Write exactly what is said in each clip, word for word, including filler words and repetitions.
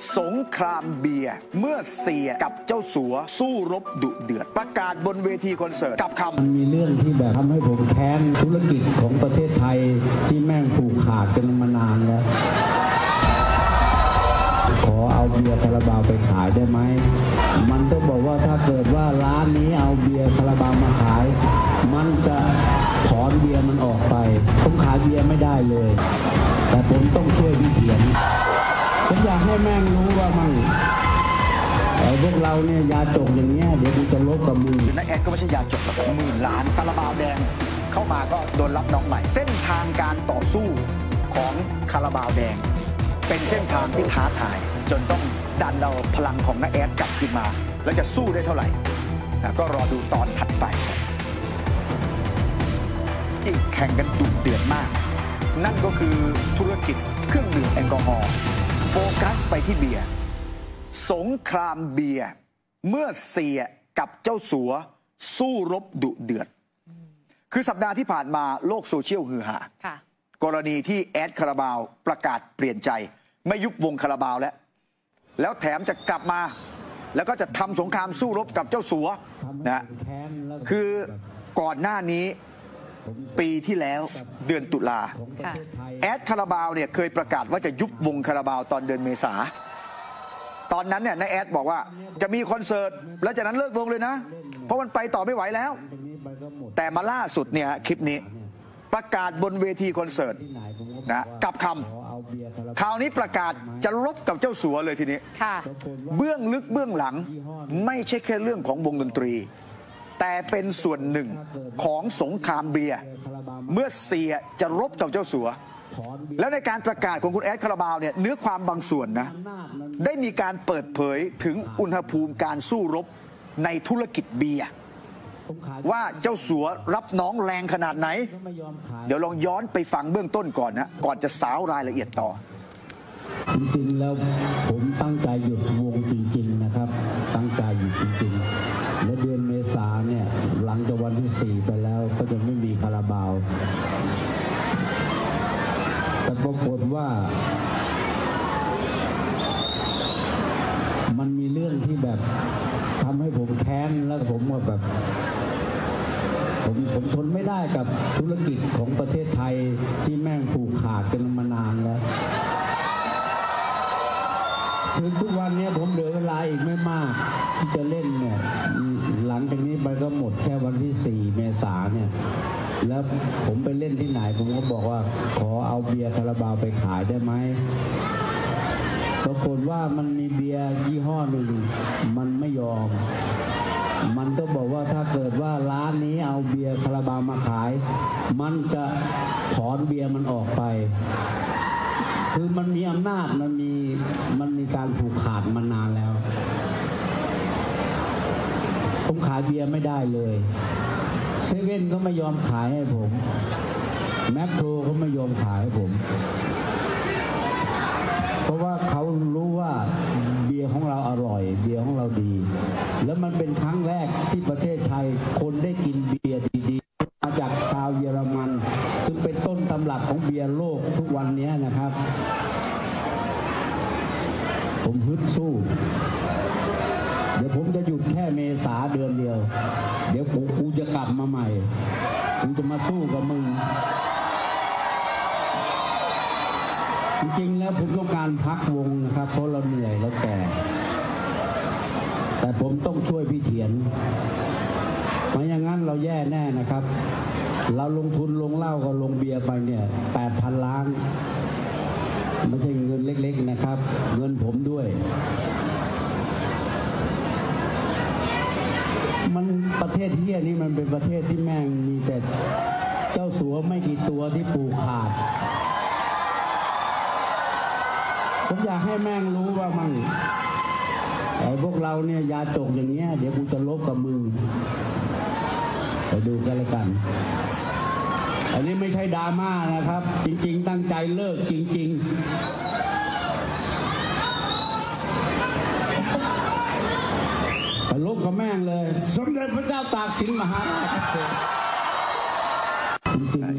สงครามเบียร์เมื่อเสียกับเจ้าสัวสู้รบดุเดือดประกาศบนเวทีคอนเสิร์ตกับคำมันมีเรื่องที่แบบทำให้ผมแค้นธุรกิจของประเทศไทยที่แม่งผูกขาดกันมานานแล้วขอเอาเบียร์คาราบาวไปขายได้ไหมมันก็บอกว่าถ้าเกิดว่าร้านนี้เอาเบียร์คาราบาวมาขายมันจะถอนเบียร์มันออกไปผมขายเบียร์ไม่ได้เลยแต่ผมต้องช่วยพี่เขียนผมอยากให้แม่งรู้ว่ามันไอ้พวกเราเนี่ยยาจกอย่างเงี้ยเดี๋ยวกูจะลบกับมึงนักแอดก็ไม่ใช่ยาจกหรอกหมื่นล้านคาราบาวแดงเข้ามาก็โดนรับน้องใหม่เส้นทางการต่อสู้ของคาราบาวแดงเป็นเส้นทางที่ท้าทายจนต้องดันเอาพลังของนักแอดกลับขึ้นมาแล้วจะสู้ได้เท่าไหร่ก็รอดูตอนถัดไปที่แข่งกันดุเดือดมากนั่นก็คือธุรกิจเครื่องดื่มแอลกอฮอล์โฟกัสไปที่เบียร์สงครามเบียร์เมื่อเสียกับเจ้าสัวสู้รบดุเดือดคือสัปดาห์ที่ผ่านมาโลกโซเชียลฮือฮากรณีที่แอดคาราบาวประกาศเปลี่ยนใจไม่ยุบวงคาราบาวแล้วแล้วแถมจะกลับมาแล้วก็จะทำสงครามสู้รบกับเจ้าสัวนะคือก่อนหน้านี้ปีที่แล้วเดือนตุลาแอดคาราบาวเนี่ยเคยประกาศว่าจะยุบวงคาราบาวตอนเดือนเมษาตอนนั้นเนี่ยนายแอดบอกว่าจะมีคอนเสิร์ตแล้วจากนั้นเลิกวงเลยนะเพราะมันไปต่อไม่ไหวแล้วแต่มาล่าสุดเนี่ยคลิปนี้ประกาศบนเวทีคอนเสิร์ตนะกับคำคราวนี้ประกาศจะลบกับเจ้าสัวเลยทีนี้เบื้องลึกเบื้องหลังไม่ใช่แค่เรื่องของวงดนตรีแต่เป็นส่วนหนึ่งของสงครามเบียร์เมื่อเสียจะรบกับเจ้าสัวแล้วในการประกาศของคุณแอดคาราบาวเนี่ยเนื้อความบางส่วนนะได้มีการเปิดเผยถึงอุณหภูมิการสู้รบในธุรกิจเบียร์ว่าเจ้าสัวรับน้องแรงขนาดไหนเดี๋ยวลองย้อนไปฟังเบื้องต้นก่อนนะก่อนจะสาวรายละเอียดต่อจริงๆแล้วผมตั้งใจหยุดวงจริงๆนะครับตั้งใจหยุดจริงๆและเดือนเมษาเนี่ยหลังจากวันที่สี่ไปแล้วก็จะไม่มีคาราบาวแต่ปรากฏว่ามันมีเรื่องที่แบบทำให้ผมแค้นแล้วผมว่าแบบผมผมทนไม่ได้กับธุรกิจของประเทศไทยที่แม่งผูกขาดกันมานานแล้วคือทุกวันนี้ผมเหลือเวลาอีกไม่มากที่จะเล่นเนี่ยหลังจากนี้ไปก็หมดแค่วันที่สี่เมษายนเนี่ยแล้วผมไปเล่นที่ไหนผมก็บอกว่าขอเอาเบียร์คาราบาวไปขายได้ไหมปรากฏว่ามันมีเบียร์ยี่ห้อหนึ่งมันไม่ยอมมันก็บอกว่าถ้าเกิดว่าร้านนี้เอาเบียร์คาราบาวมาขายมันจะถอนเบียร์มันออกไปคือมันมีอำนาจมันมีมันมีการผูกขาดมานานแล้วผมขายเบียร์ไม่ได้เลยเซเว่นก็ไม่ยอมขายให้ผมแมคโครก็ไม่ยอมขายให้ผมเพราะว่าเขารู้ว่าเบียร์ของเราอร่อยเบียร์ของเราดีแล้วมันเป็นครั้งแรกที่ประเทศไทยคนได้กินเบียร์ดีๆมาจากชาวเยอรมันซึ่งเป็นต้นตำรับของเบียร์โลกทุกวันนี้นะครับผมฮึดสู้เดี๋ยวผมจะหยุดแค่เมษาเดือนเดียวเดี๋ยวผมกูจะกลับมาใหม่กูจะมาสู้กับมึงจริงๆแล้วผมต้องการพักวงนะครับเพราะเราเหนื่อยแล้วแก่แต่ผมต้องช่วยพี่เถียนไม่อย่างนั้นเราแย่แน่นะครับเราลงทุนลงเหล้ากับลงเบียร์ไปเนี่ยแปดพันล้านไม่ใช่เงินเล็กๆนะครับเงินผมด้วยมันประเทศเฮียนี่มันเป็นประเทศที่แม่งมีแต่เจ้าสัวไม่กี่ตัวที่ผูกขาดผมอยากให้แม่งรู้ว่ามันไอ้พวกเราเนี่ยยาจกอย่างเงี้ยเดี๋ยวกูจะลบกับมึงไปดูกันละกันอันนี้ไม่ใช่ดราม่านะครับจริงๆตั้งใจเลิกจริงๆไปลบกับแม่งเลยสมเด็จพระเจ้าตากสินมหาราชหยุด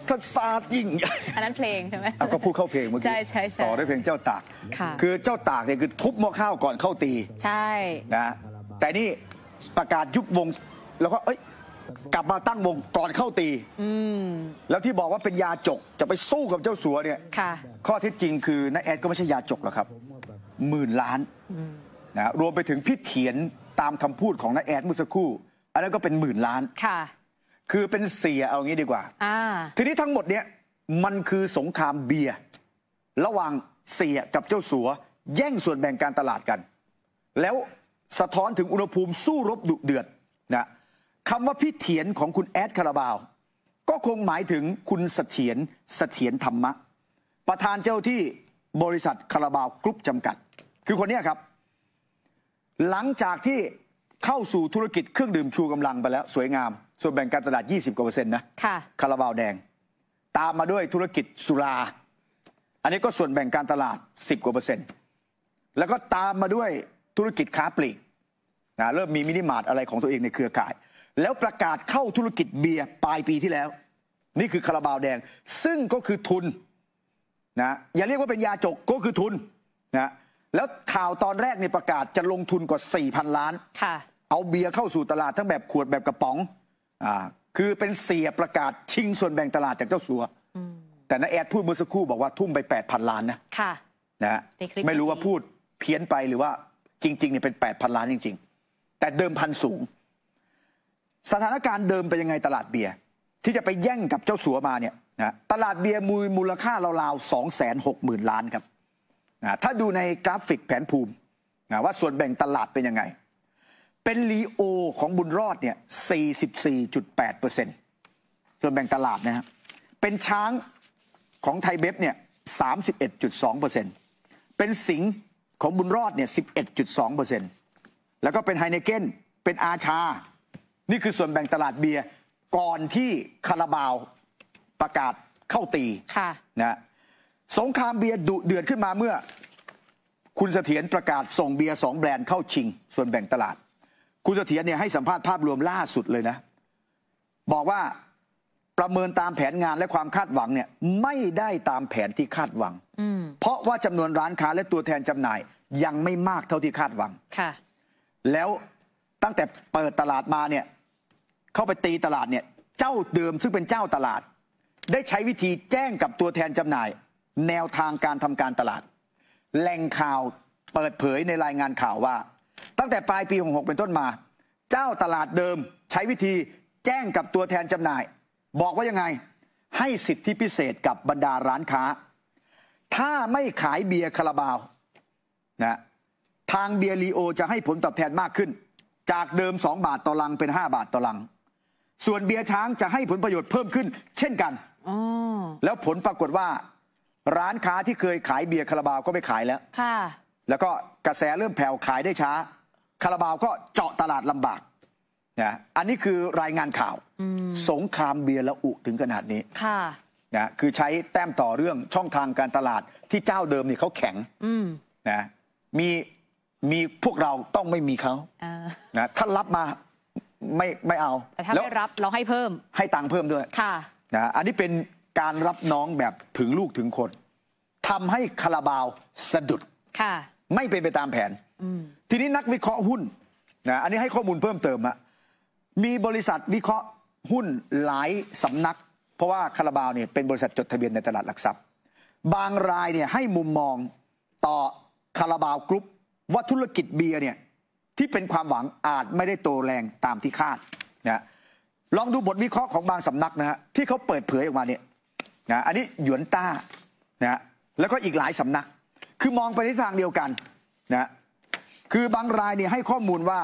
ทศาสตร์ยิ่งอันนั้นเพลงใช่ไหมเอาก็พูดเข้าเพลงเมื่อกี้ใช่ใช่ใช่ต่อด้วยเพลงเจ้าตากค่ะคือเจ้าตากเนี่ยคือทุบหม้อข้าวก่อนเข้าตีใช่นะแต่นี่ประกาศยุบวงแล้วก็เอ้ยกลับมาตั้งวงก่อนเข้าตีอืมแล้วที่บอกว่าเป็นยาจกจะไปสู้กับเจ้าสัวเนี่ยค่ะข้อเท็จจริงคือน้าแอดก็ไม่ใช่ยาจกหรอกครับหมื่นล้านนะรวมไปถึงพี่เถียนตามคำพูดของน้าแอดเมื่อสักครู่อันนั้นก็เป็นหมื่นล้านค่ะคือเป็นเสียเอางี้ดีกว่าอ่าทีนี้ทั้งหมดเนี่ยมันคือสงครามเบียร์ระหว่างเสียกับเจ้าสัวแย่งส่วนแบ่งการตลาดกัน แล้วสะท้อนถึงอุณหภูมิสู้รบดุเดือดนะคำว่าพี่เถียนของคุณแอดคาราบาว ก็คงหมายถึงคุณเสถียรเสถียรธรรมะ ประธานเจ้าที่บริษัทคาราบาวกรุ๊ปจำกัด คือคนนี้ครับ หลังจากที่เข้าสู่ธุรกิจเครื่องดื่มชูกำลังไปแล้วสวยงามส่วนแบ่งการตลาดยี่สิบกว่าเปอร์เซ็นต์นะค่ะคาราบาวแดงตามมาด้วยธุรกิจสุราอันนี้ก็ส่วนแบ่งการตลาดสิบกว่าเปอร์เซ็นต์แล้วก็ตามมาด้วยธุรกิจค้าปลีกนะเริ่มมีมินิมาร์ทอะไรของตัวเองในเครือข่าย แล้วประกาศเข้าธุรกิจเบียร์ปลายปีที่แล้ว นี่คือคาราบาวแดงซึ่งก็คือทุนนะอย่าเรียกว่าเป็นยาจกก็คือทุนนะแล้วข่าวตอนแรกในประกาศจะลงทุนกว่า สี่พัน ล้านค่ะเอาเบียร์เข้าสู่ตลาดทั้งแบบขวดแบบกระป๋องอ่าคือเป็นเสียประกาศชิงส่วนแบ่งตลาดจากเจ้าสัวแต่น้าแอดพูดเมื่อสักครู่บอกว่าทุ่มไป แปดพัน ล้านนะค่ะนะฮะในคลิปไม่รู้ว่าพูดเพี้ยนไปหรือว่าจริงๆเนี่ยเป็น แปดพัน ล้านจริงๆแต่เดิมพันสูงสถานการณ์เดิมเป็นยังไงตลาดเบียร์ที่จะไปแย่งกับเจ้าสัวมาเนี่ยนะตลาดเบียร์มูลมูลค่าราวๆ สองแสนหกหมื่น ล้านครับนะถ้าดูในกราฟิกแผนภูมินะว่าส่วนแบ่งตลาดเป็นยังไงเป็นลีโอของบุญรอดเนี่ย สี่สิบสี่จุดแปดเปอร์เซ็นต์ ส่วนแบ่งตลาดนะครับเป็นช้างของไทยเบฟเนี่ย สามสิบเอ็ดจุดสองเปอร์เซ็นต์ เป็นสิงห์ของบุญรอดเนี่ย สิบเอ็ดจุดสองเปอร์เซ็นต์ แล้วก็เป็นไฮเนเก้นเป็นอาชานี่คือส่วนแบ่งตลาดเบียร์ก่อนที่คาราบาวประกาศเข้าตีค่ะนะสงครามเบียร์ดุเดือดขึ้นมาเมื่อคุณเสถียรประกาศส่งเบียร์สองแบรนด์เข้าชิงส่วนแบ่งตลาดคุณเสถียรเนี่ยให้สัมภาษณ์ภาพรวมล่าสุดเลยนะบอกว่าประเมินตามแผนงานและความคาดหวังเนี่ยไม่ได้ตามแผนที่คาดหวังเพราะว่าจำนวนร้านค้าและตัวแทนจำหน่ายยังไม่มากเท่าที่คาดหวังค่ะแล้วตั้งแต่เปิดตลาดมาเนี่ยเข้าไปตีตลาดเนี่ยเจ้าเดิมซึ่งเป็นเจ้าตลาดได้ใช้วิธีแจ้งกับตัวแทนจำหน่ายแนวทางการทำการตลาดแหล่งข่าวเปิดเผยในรายงานข่าวว่าตั้งแต่ปลายปีหกหกเป็นต้นมาเจ้าตลาดเดิมใช้วิธีแจ้งกับตัวแทนจำหน่ายบอกว่ายังไงให้สิทธิพิเศษกับบรรดาร้านค้าถ้าไม่ขายเบียร์คาราบาวนะทางเบียร์ลีโอจะให้ผลตอบแทนมากขึ้นจากเดิมสองบาทต่อลังเป็นห้าบาทต่อลังส่วนเบียร์ช้างจะให้ผลประโยชน์เพิ่มขึ้นเช่นกันแล้วผลปรากฏว่าร้านค้าที่เคยขายเบียร์คาราบาวก็ไม่ขายแล้วค่ะแล้วก็กระแสเริ่มแผ่วขายได้ช้าคาราบาวก็เจาะตลาดลำบากนะอันนี้คือรายงานข่าวสงครามเบียร์ละอุถึงขนาดนี้ค่ะนะคือใช้แต้มต่อเรื่องช่องทางการตลาดที่เจ้าเดิมนี่เขาแข็งนะมีมีพวกเราต้องไม่มีเขานะถ้ารับมาไม่ไม่เอาแต่ถ้าไม่รับเราให้เพิ่มให้ตังค์เพิ่มด้วยค่ะนะอันนี้เป็นการรับน้องแบบถึงลูกถึงคนทำให้คาราบาวสะดุดค่ะไม่เป็นไปตามแผนทีนี้นักวิเคราะห์หุ้นนะอันนี้ให้ข้อมูลเพิ่มเติมอะมีบริษัทวิเคราะห์หุ้นหลายสำนักเพราะว่าคาราบาวเนี่ยเป็นบริษัทจดทะเบียนในตลาดหลักทรัพย์บางรายเนี่ยให้มุมมองต่อคาราบาวกรุ๊ปว่าธุรกิจเบียร์เนี่ยที่เป็นความหวังอาจไม่ได้โตแรงตามที่คาดนะลองดูบทวิเคราะห์ของบางสำนักนะฮะที่เขาเปิดเผยออกมาเนี่ยนะอันนี้หยวนต้านะแล้วก็อีกหลายสำนักคือมองไปในทางเดียวกันนะคือบางรายเนี่ยให้ข้อมูลว่า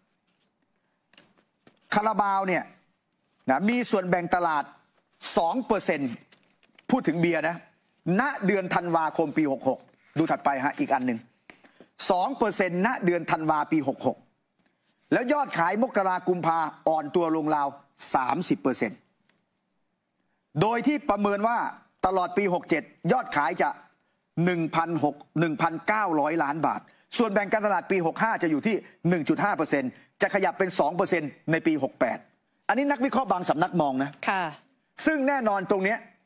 คาราบาวเนี่ยนะมีส่วนแบ่งตลาด สองเปอร์เซ็นต์ พูดถึงเบียร์นะณเดือนธันวาคมปีหกหกดูถัดไปฮะอีกอันหนึ่ง สองเปอร์เซ็นต์ ณเดือนธันวาปีหกหกแล้วยอดขายมกรากุมภาอ่อนตัวลงราว สามสิบเปอร์เซ็นต์ โดยที่ประเมินว่าตลอดปีหกเจ็ดยอดขายจะ หนึ่งพันหกร้อย ล้านบาทส่วนแบ่งการตลาดปีหกห้าจะอยู่ที่ หนึ่งจุดห้าเปอร์เซ็นต์ จะขยับเป็น สองเปอร์เซ็นต์ ในปีหกแปดอันนี้นักวิเคราะห์บางสำนักมองนะค่ะซึ่งแน่นอนตรงนี้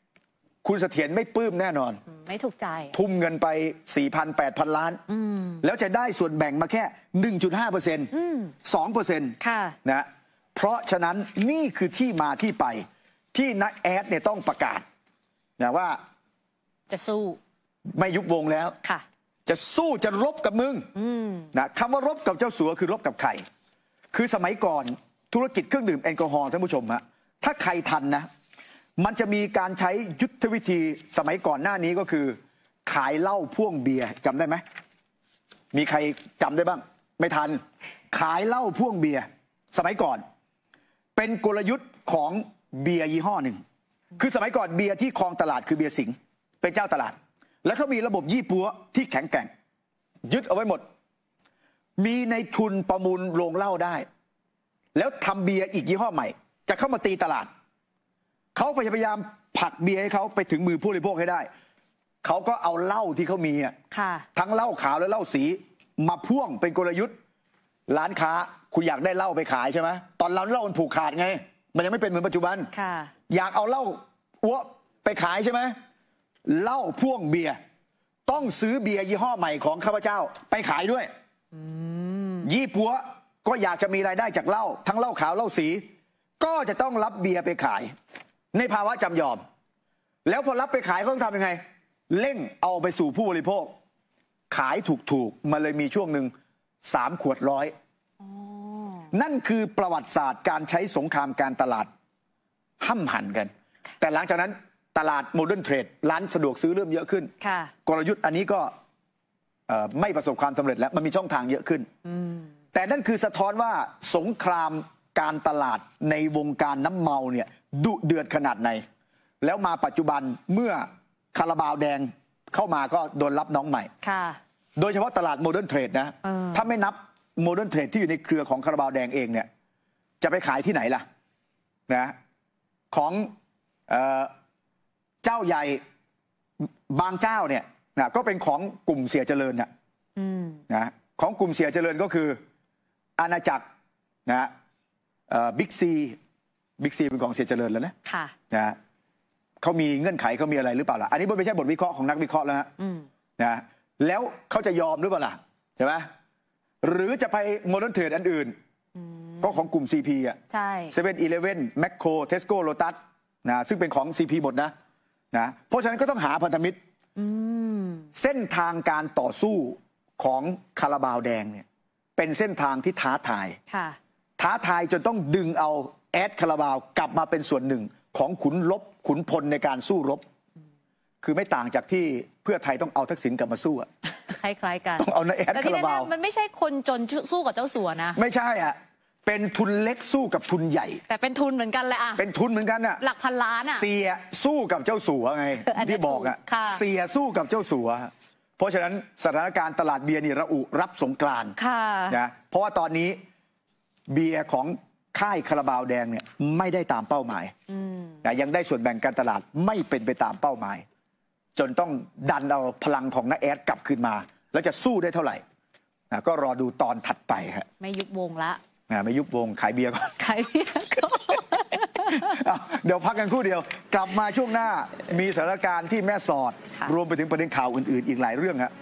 คุณเสถียรไม่ปลื้มแน่นอนไม่ถูกใจทุ่มเงินไป สี่พัน แปดพัน ล้านแล้วจะได้ส่วนแบ่งมาแค่ หนึ่งจุดห้าเปอร์เซ็นต์ สองเปอร์เซ็นต์ค่ะนะเพราะฉะนั้นนี่คือที่มาที่ไปที่นักแอดเนี่ยต้องประกาศนะว่าจะสู้ไม่ยุบวงแล้วค่ะจะสู้จะรบกับมึงนะคำว่ารบกับเจ้าสัวคือรบกับใครคือสมัยก่อนธุรกิจเครื่องดื่มแอลกอฮอล์ท่านผู้ชมฮะถ้าใครทันนะมันจะมีการใช้ยุทธวิธีสมัยก่อนหน้านี้ก็คือขายเหล้าพ่วงเบียร์จำได้ไหมมีใครจำได้บ้างไม่ทันขายเหล้าพ่วงเบียร์สมัยก่อนเป็นกลยุทธ์ของเบียร์ยี่ห้อหนึ่งคือสมัยก่อนเบียร์ที่ครองตลาดคือเบียร์สิงห์เป็นเจ้าตลาดแล้วเขามีระบบยี่ปัวที่แข็งแกร่งยึดเอาไว้หมดมีในทุนประมูลโรงเหล้าได้แล้วทำเบียร์อีกยี่ห้อใหม่จะเข้ามาตีตลาดเขาพยายามผลักเบียร์ให้เขาไปถึงมือผู้บริโภคให้ได้เขาก็เอาเหล้าที่เขามีอ่ะทั้งเหล้าขาวและเหล้าสีมาพ่วงเป็นกลยุทธ์ร้านค้าคุณอยากได้เหล้าไปขายใช่ไหมตอนเราเหล้ามันผูกขาดไงมันยังไม่เป็นเหมือนปัจจุบันอยากเอาเหล้าอ้วไปขายใช่ไหมเหล้าพ่วงเบียร์ต้องซื้อเบียร์ยี่ห้อใหม่ของข้าพเจ้าไปขายด้วยยี่ปัวก็อยากจะมีรายได้จากเหล้าทั้งเหล้าขาวเหล้าสีก็จะต้องรับเบียร์ไปขายในภาวะจำยอมแล้วพอรับไปขายเขาต้องทำยังไงเร่งเอาไปสู่ผู้บริโภคขายถูกๆมาเลยมีช่วงหนึ่งสามขวดร้อยนั่นคือประวัติศาสตร์การใช้สงครามการตลาดห้ำหั่นกันแต่หลังจากนั้นตลาดโมเดิร์นเทรดร้านสะดวกซื้อเริ่มเยอะขึ้นกลยุทธ์อันนี้ก็ไม่ประสบความสำเร็จแล้วมันมีช่องทางเยอะขึ้นแต่นั่นคือสะท้อนว่าสงครามการตลาดในวงการน้ำเมาเนี่ยดุเดือดขนาดไหนแล้วมาปัจจุบันเมื่อคาราบาวแดงเข้ามาก็โดนรับน้องใหม่โดยเฉพาะตลาดโมเดิร์นเทรดนะถ้าไม่นับโมเดิร์นเทรดที่อยู่ในเครือของคาราบาวแดงเองเนี่ยจะไปขายที่ไหนล่ะนะของเอ่อเจ้าใหญ่บางเจ้าเนี่ยนะก็เป็นของกลุ่มเสียเจริญนะนะของกลุ่มเสียเจริญก็คืออาณาจักรนะบิ๊กซีบิ๊กซีเป็นของเสียเจริญแล้วนะนะเขามีเงื่อนไขเขามีอะไรหรือเปล่าล่ะอันนี้ไม่ใช่บทวิเคราะห์ของนักวิเคราะห์แล้วนะแล้วเขาจะยอมหรือเปล่าล่ะใช่ไหมหรือจะไปโมเดิร์นเทรดอันอื่นก็ของกลุ่ม ซี พี อ่ะเซเว่นอีเลฟเว่นแมคโครเทสโก้โลตัสนะซึ่งเป็นของ ซี พี หมดนะนะเพราะฉะนั้นก็ต้องหาพันธมิตรเส้นทางการต่อสู้ของคาราบาวแดงเนี่ยเป็นเส้นทางที่ท้าทายท้าทายจนต้องดึงเอาแอดคาราบาวกลับมาเป็นส่วนหนึ่งของขุนรบขุนพลในการสู้รบคือไม่ต่างจากที่เพื่อไทยต้องเอาทักษิณกลับมาสู้อะคล้ายๆกันต้องเอาแอดคาราบาวมันไม่ใช่คนจนสู้กับเจ้าสัวนะไม่ใช่อ่ะเป็นทุนเล็กสู้กับทุนใหญ่แต่เป็นทุนเหมือนกันเลยอะเป็นทุนเหมือนกันอะหลักพันล้านอะเสียสู้กับเจ้าสัวไงที่บอกอะเสียสู้กับเจ้าสัวเพราะฉะนั้นสถานการณ์ตลาดเบียร์นี่ระอุรับสงกรานต์นะเพราะว่าตอนนี้เบียร์ของค่ายคาราบาวแดงเนี่ยไม่ได้ตามเป้าหมายนะยังได้ส่วนแบ่งการตลาดไม่เป็นไปตามเป้าหมายจนต้องดันเอาพลังของนักแอดกลับคืนมาแล้วจะสู้ได้เท่าไหร่นะก็รอดูตอนถัดไปฮะไม่ยุบวงละนะไม่ยุบวงขายเบียร์ก่อนขายเบียร์ก่อนเดี๋ยวพักกันครู่เดียวกลับมาช่วงหน้ามีสถานการณ์ที่แม่สอดรวมไปถึงประเด็นข่าวอื่นๆอีกหลายเรื่องฮะ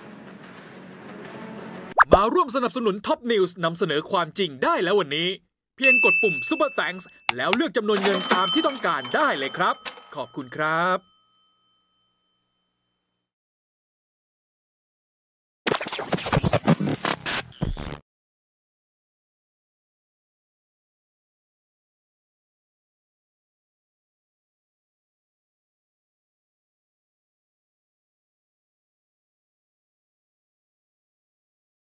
มาร่วมสนับสนุนท็อปนิวส์นำเสนอความจริงได้แล้ววันนี้เพียงกดปุ่ม Super Thanks แล้วเลือกจำนวนเงินตามที่ต้องการได้เลยครับขอบคุณครับ